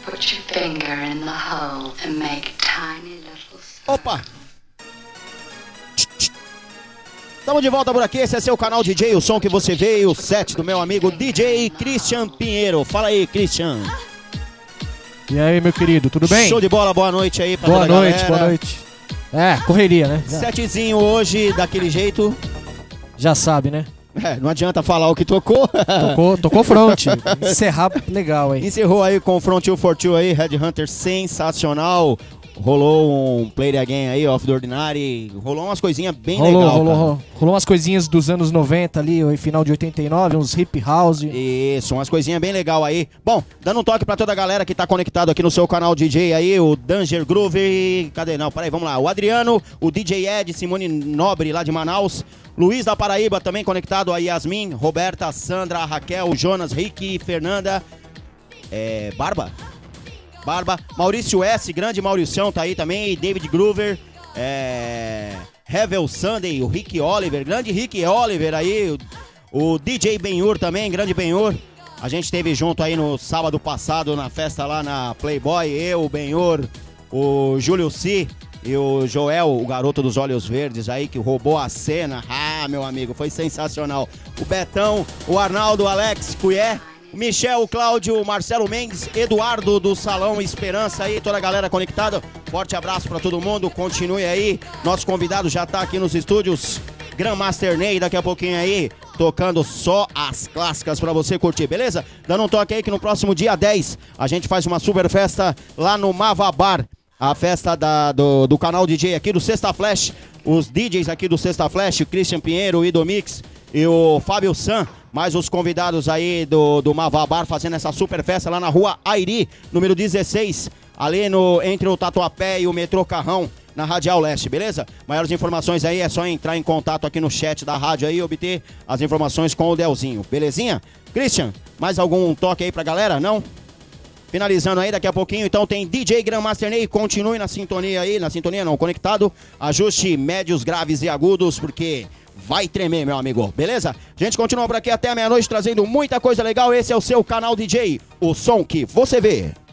Put your finger in the hole and make tiny little sounds. Opa! Estamos de volta por aqui, esse é seu canal DJ, o som que você vê e o set do meu amigo DJ Christian Pinheiro. Fala aí, Christian. E aí, meu querido, tudo bem? Show de bola, boa noite aí pra boa toda a noite, galera. boa noite. É, correria, né? Setzinho hoje, daquele jeito. Já sabe, né? Não adianta falar o que tocou. Tocou front. Encerrar legal aí. Encerrou aí com o Front 242 aí, Headhunter sensacional. Rolou um Play Again aí, Off the Ordinary. Rolou umas coisinhas bem legais. Rolou umas coisinhas dos anos 90 ali, final de 89, uns hip house. Isso, umas coisinhas bem legal aí. Bom, dando um toque pra toda a galera que tá conectado aqui no seu canal DJ aí, o Danger Groove. Cadê? Não, peraí, vamos lá. O Adriano, o DJ Ed, Simone Nobre lá de Manaus. Luiz da Paraíba também conectado, a Yasmin, Roberta, Sandra, Raquel, Jonas, Rick, Fernanda, Barba, Maurício S, grande Mauricião tá aí também, David Groover, Revel Sunday, o Rick Oliver, grande Rick Oliver aí, o DJ Benhur também, grande Benhur. A gente esteve junto aí no sábado passado na festa lá na Playboy, eu, o Benhur, o Júlio C. E o Joel, o garoto dos olhos verdes aí, que roubou a cena. Ah, meu amigo, foi sensacional. O Betão, o Arnaldo, o Alex Cuié, o Michel, o Cláudio, o Marcelo Mendes, Eduardo do Salão Esperança aí, toda a galera conectada. Forte abraço pra todo mundo, continue aí. Nosso convidado já tá aqui nos estúdios. Grandmaster Ney, daqui a pouquinho aí, tocando só as clássicas pra você curtir, beleza? Dando um toque aí que no próximo dia 10 a gente faz uma super festa lá no Mava Bar. A festa do canal DJ aqui do Sexta Flash, os DJs aqui do Sexta Flash, o Christian Pinheiro, o Idomix e o Fábio San, mais os convidados aí do Mavabar fazendo essa super festa lá na rua Airi, número 16, ali entre o Tatuapé e o Metrô Carrão, na Radial Leste, beleza? Maiores informações aí é só entrar em contato aqui no chat da rádio aí e obter as informações com o Delzinho, belezinha? Christian, mais algum toque aí pra galera? Não? Finalizando aí, daqui a pouquinho, então tem DJ Grandmaster Ney, continue na sintonia aí, na sintonia não, conectado, ajuste médios, graves e agudos, porque vai tremer, meu amigo, beleza? A gente continua por aqui até a meia-noite, trazendo muita coisa legal, esse é o seu canal DJ, o som que você vê.